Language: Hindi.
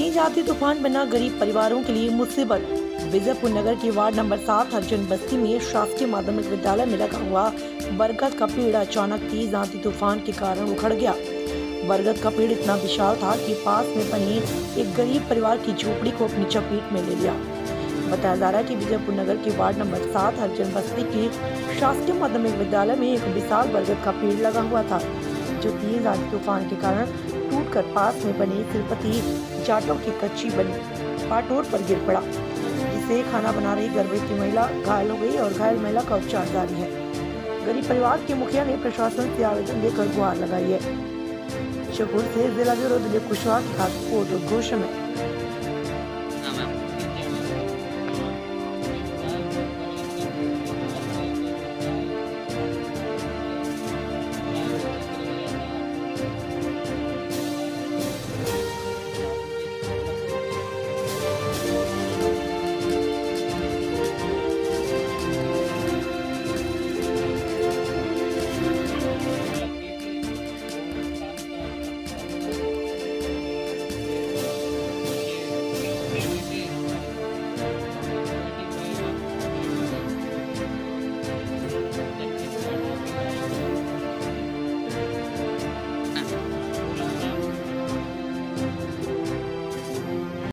तेज आंधी तूफान बना गरीब परिवारों के लिए मुसीबत। विजयपुर नगर के वार्ड नंबर 7 हरिजन बस्ती में शासकीय माध्यमिक विद्यालय में लगा हुआ बरगद का पेड़ अचानक तेज आंधी तूफान के कारण उखड़ गया। बरगद का पेड़ इतना विशाल था कि पास में बने एक गरीब परिवार की झोपड़ी को अपनी चपेट में ले लिया। बताया जा रहा है कि विजयपुर नगर के वार्ड नंबर 7 हरिजन बस्ती के शासकीय माध्यमिक विद्यालय में एक विशाल बरगद का पेड़ लगा हुआ था, जो तेज आंधी तूफान के कारण टूटकर पास में बने तिरुपति जाटों की कच्ची बनी पाटोर पर गिर पड़ा, जिससे खाना बना रही गर्भवती महिला घायल हो गई और घायल महिला का उपचार जारी है। गरीब परिवार के मुखिया ने प्रशासन से आवेदन देकर गुहार लगाई है। शिवपुर से जिला ब्यूरो दिलीप कुशवाहा की खास रिपोर्ट घोष में।